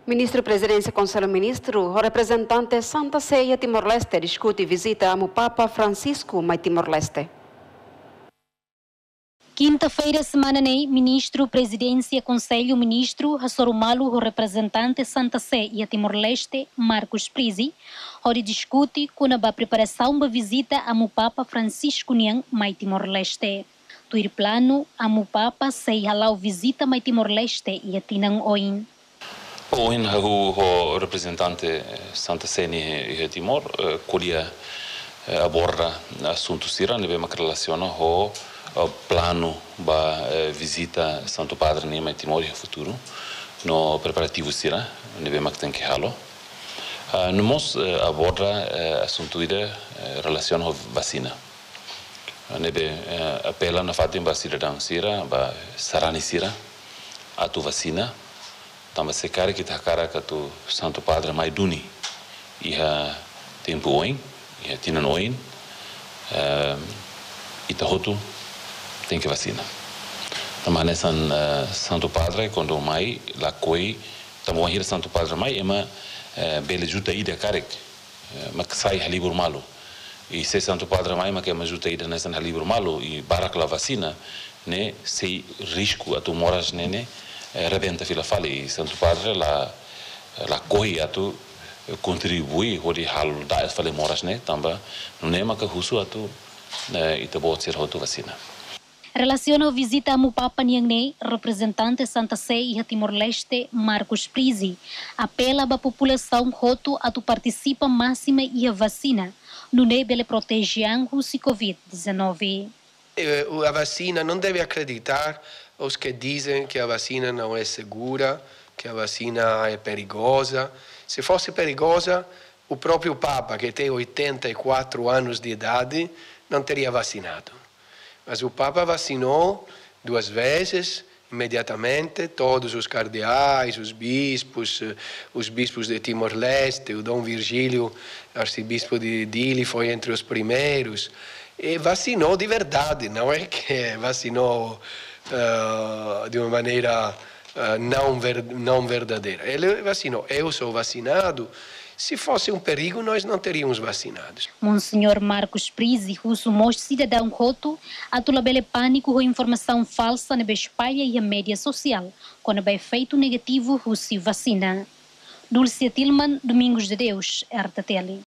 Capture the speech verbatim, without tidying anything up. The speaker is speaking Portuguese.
Ministro Presidência Conselho Ministro, o representante Santa Ceia Timor-Leste discute visita ao Papa Francisco mai Timor-Leste. Quinta-feira, semana nem, Ministro Presidência Conselho Ministro, Hassorumalo, o representante Santa Ceia Timor-Leste, Marcos Prisi, onde discute com a preparação da visita ao Papa Francisco Niang mai Timor-Leste. Tuir plano, ao Papa sei halau visita mai Timor-Leste e atinang oin. Oin o representante Santa Ceia e Timor colhia aborda assunto sira nebe mak relaciona ho plano ba visita Santo Padre ni mai Timor no futuro no preparativo sira nebe mak tem que halo no mos aborda assunto ida relaciona ho vacina nebe apela na fatim ba cidadão sira ba sarani sira atu vacina tamba sekare kita cara katu Santo Padre mai duni iha tempo oin iha tinan oin ita hotu tem que vacina tamba nesan Santo Padre quando mai la coi tamba hira Santo Padre mai ema bele juta ida karek mak sai halibur malu e se Santo Padre mai mak ema juta ida nesan halibur malu e barak la vacina ne sei risco atu moras nene rebenta fila fali Santo Padre la la coi atu contribui hori hal da fale moras ne tamba não é maca husu atu ita bot ser hotu vacina. Relaciona a visita ao Papa Niang, representante Santa Ceia e Timor-Leste, Marcos Prisi, apela à população hotu a tu participa máxima e a vacina no nebele protegiam o covid dezenove. A vacina não deve acreditar os que dizem que a vacina não é segura, que a vacina é perigosa. Se fosse perigosa, o próprio Papa, que tem oitenta e quatro anos de idade, não teria vacinado. Mas o Papa vacinou duas vezes, imediatamente, todos os cardeais, os bispos, os bispos de Timor-Leste, o Dom Virgílio, arcebispo de Dili, foi entre os primeiros. E vacinou de verdade, não é que vacinou uh, de uma maneira uh, não, ver, não verdadeira. Ele vacinou. Eu sou vacinado. Se fosse um perigo, nós não teríamos vacinados. Monsenhor Marcos Prisi, russo mostra cidadão roto, atulabele pânico com informação falsa na espalha e a mídia social, quando é efeito negativo russo vacina. Dulce Tilman, Domingos de Deus, R T T L.